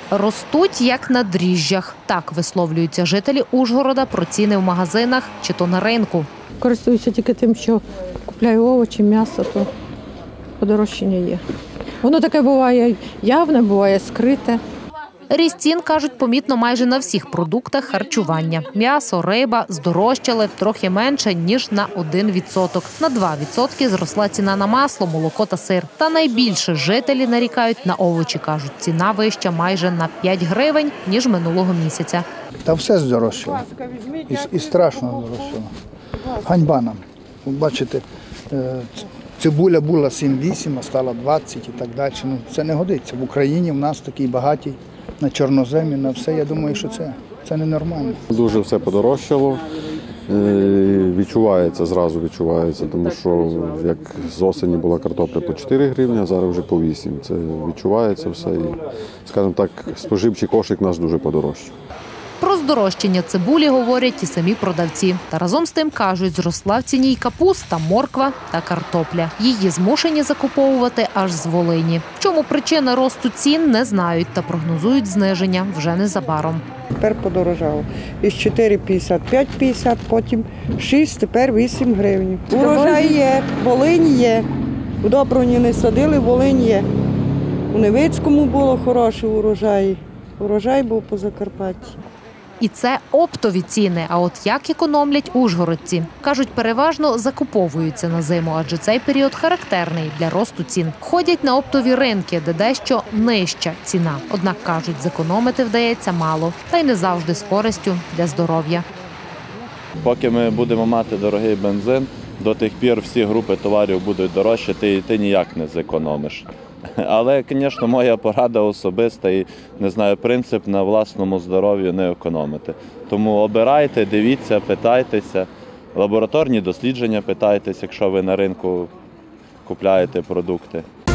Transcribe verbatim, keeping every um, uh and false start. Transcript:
Ростуть, як на дріжджах. Так висловлюються жителі Ужгорода про ціни в магазинах чи то на ринку. Користуюся тільки тим, що купляю овочі, м'ясо, то подорожчання є. Воно таке буває явне, буває скрите. Ріст цін, кажуть, помітно майже на всіх продуктах харчування. М'ясо, риба здорожчали трохи менше, ніж на один відсоток. На два відсотки зросла ціна на масло, молоко та сир. Та найбільше жителі нарікають на овочі, кажуть, ціна вища майже на п'ять гривень, ніж минулого місяця. Та все здорожчало. І, і страшно здорожчало. Ганьба нам. Бачите, цибуля була сім-вісім, а стала двадцять і так далі. Ну, це не годиться. В Україні в нас такий багатий на чорноземі, на все. Я думаю, що це, це ненормально. Дуже все подорожчало. Відчувається, зразу відчувається, тому що як з осені була картопля по чотири гривні, а зараз вже по вісім. Це відчувається все. І, скажімо так, споживчий кошик наш дуже подорожчав. Про здорожчання цибулі говорять і самі продавці. Та разом з тим, кажуть, зросла в ціні й капуста, морква та картопля. Її змушені закуповувати аж з Волині. В чому причина росту цін, не знають та прогнозують зниження вже незабаром. Тепер подорожало. Із чотири п'ятдесят, п'ять п'ятдесят, потім шість, тепер вісім гривень. Урожай є, Волинь є. У Добруні не садили, Волинь є. У Невицькому було хороший урожай. Урожай був по Закарпатті. І це оптові ціни. А от як економлять ужгородці? Кажуть, переважно закуповуються на зиму, адже цей період характерний для росту цін. Ходять на оптові ринки, де дещо нижча ціна. Однак, кажуть, зекономити вдається мало. Та й не завжди з користю для здоров'я. Поки ми будемо мати дорогий бензин, до тих пір всі групи товарів будуть дорожчі, ти, ти ніяк не зекономиш. Але, звісно, моя порада особиста і, не знаю, принцип на власному здоров'ю не економити. Тому обирайте, дивіться, питайтеся, лабораторні дослідження питайтеся, якщо ви на ринку купляєте продукти.